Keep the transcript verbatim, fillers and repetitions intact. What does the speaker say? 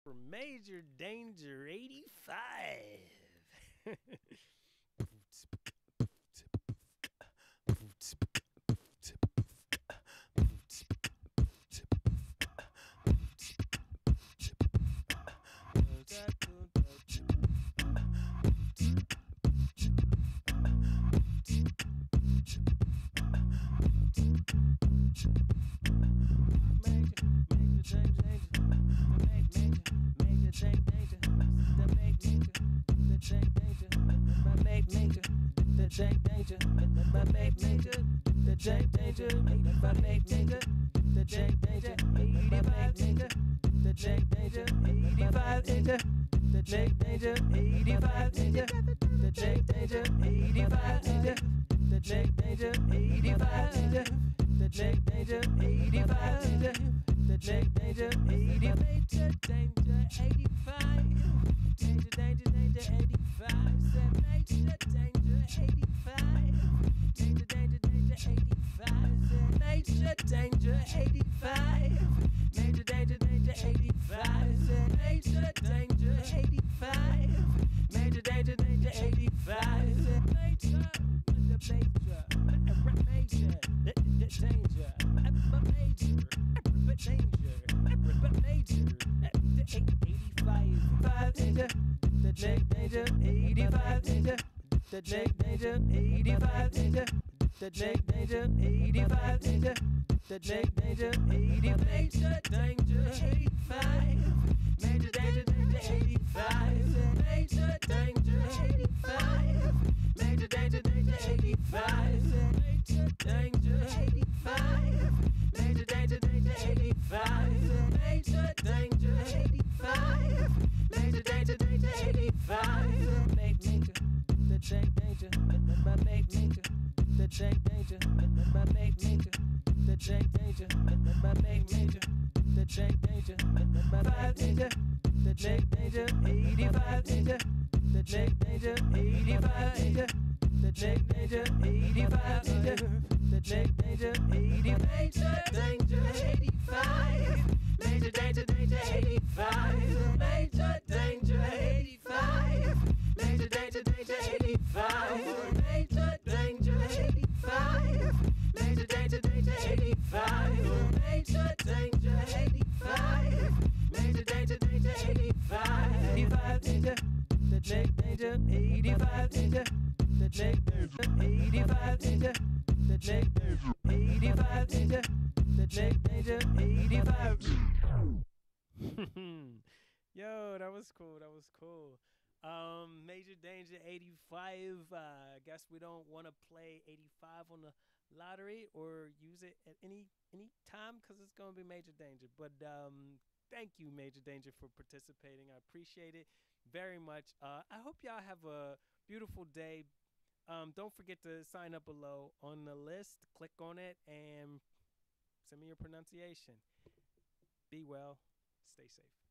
for Major Danger eighty-five. Yo, that was cool. That was cool. Um, Major Danger eighty-five. Uh, I guess we don't want to play eighty-five on the lottery or use it at any any time because it's gonna be Major Danger. But um, thank you, Major Danger, for participating. I appreciate it very much. Uh, I hope y'all have a beautiful day. Um, don't forget to sign up below on the list. Click on it and send me your pronunciation. Be well. Stay safe.